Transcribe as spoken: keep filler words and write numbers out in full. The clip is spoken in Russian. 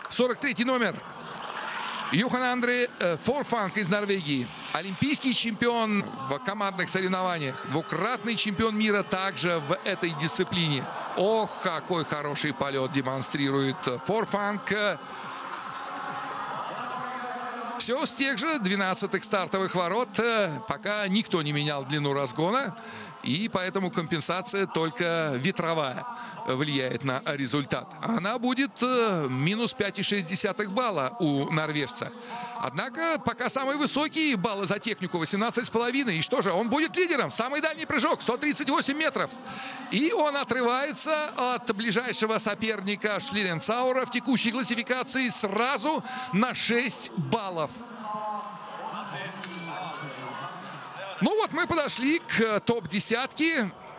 сорок третий номер. Юхан Андре Форфанг из Норвегии. Олимпийский чемпион в командных соревнованиях. Двукратный чемпион мира также в этой дисциплине. Ох, какой хороший полет демонстрирует Форфанг. Все с тех же двенадцатых стартовых ворот. Пока никто не менял длину разгона. И поэтому компенсация только ветровая влияет на результат. Она будет минус пять и шесть десятых балла у норвежца. Однако пока самые высокие баллы за технику восемнадцать с половиной. И что же, он будет лидером. Самый дальний прыжок сто тридцать восемь метров. И он отрывается от ближайшего соперника Шлиренцаура в текущей классификации сразу на шесть баллов. Ну вот мы подошли к топ-десятке.